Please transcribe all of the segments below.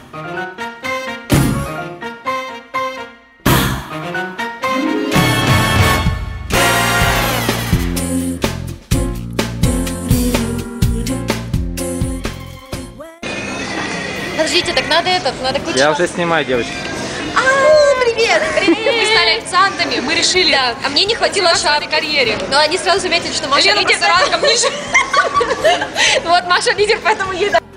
Подождите, так надо ключ. Я уже снимаю, девочки. Привет! Мы стали официантами, мы решили. Да, а мне не хватило шапки. Карьере. Но они сразу заметили, что Маша Лена лидер. просто ранком ниже. Вот Маша лидер, поэтому ей да.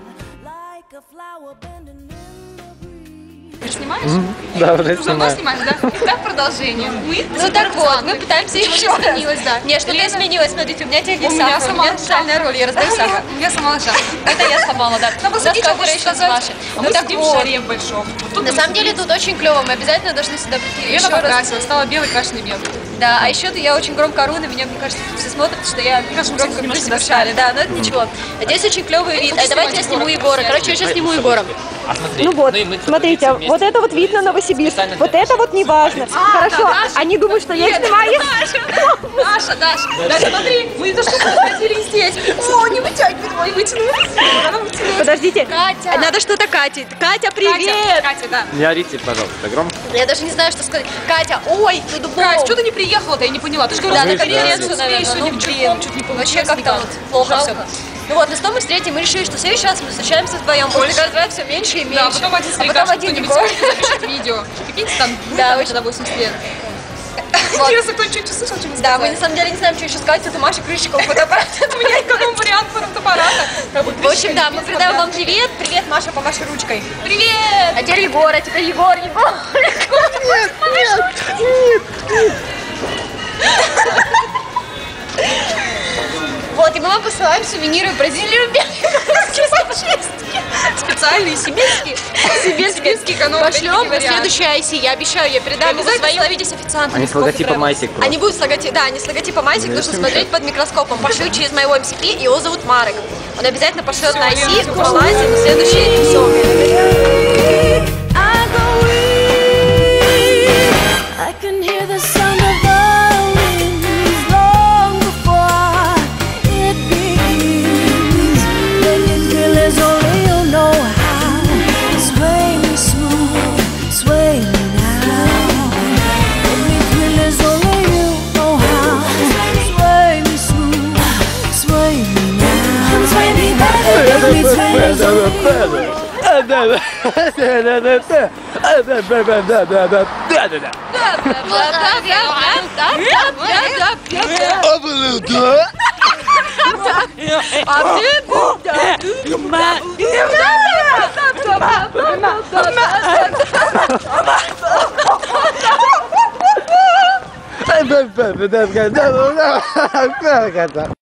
Ты снимаешь? Да, уже Давно снимаю. снимаешь, да? Итак, продолжение. Мы Ну так вот, мы пытаемся еще раз. изменилось, да. Нет, что-то изменилось, смотрите, у меня теперь У есть меня сахар, у сама меня специальная роль, я раздаю сахар. Я сама лоша. Это я сломала, да. Надо У нас посадить, кооперейшн с сказать. Машей. Мы Ну так сидим в вот. шаре большом. На самом деле тут очень клево, мы обязательно должны сюда прийти Лена еще раз. покрасила, стала белой, крашеный белый. Да, а еще я очень громко ору, на меня, мне кажется, все смотрят, что я громко немножко в шаре. Да, но это ничего. А здесь очень клевый вид. А давайте я сниму Егора. Короче, я сейчас сниму Егора. Ну вот, смотрите, вот это вот вид на Новосибирск, вот это вот не важно. Хорошо, они думают, что я снимаю. Даша, Даша, смотри, мы эту штуку схватили здесь. О, не вытягивай, ой, вытянулась. Подождите, Катя! надо что-то Кате. Катя, привет! Катя, да. Не орите, пожалуйста, громко. Я даже не знаю, что сказать. Катя, ой, ты дубов. Кать, что ты не приехала-то, я не поняла. Ты же Да, говорила, на что конференцию, наверное. сегодня Ну, вечерком чуть не вообще получилось. как-то вот плохо все. Ну вот, на 100 мы встретим, мы решили, что в следующий раз мы встречаемся вдвоем. После каждого раза все меньше и меньше. Да, потом один старикаш, потом один кто-нибудь Егор. запишет видео. Прикиньте, там Да, будет тогда 80 лет. Вот. Интересно, кто что-нибудь слышал, что мы Да, мы сказали? на самом деле не знаем, что еще сказать. Это Маша Крышикова фотоаппарат. У меня есть какой вариант фотоаппарата. В общем, да, мы передаем вам привет. Привет, Маша, помаши ручкой. Привет! А теперь Егор, а теперь Егор. Вот, и мы вам посылаем сувениры в Бразилию. Специальные сибирские. Сибирские экономики. Пошлем на следующий IC, я обещаю, я передам его своим. Становитесь официантами. Они с логотипом Майсик просто. Они будут с логотипом, да, они с логотипом Майсик, нужно смотреть под микроскопом. Пошлю через моего МСП, его зовут Марек. Он обязательно пошлет на IC, пролазит, и следующий, все. Да.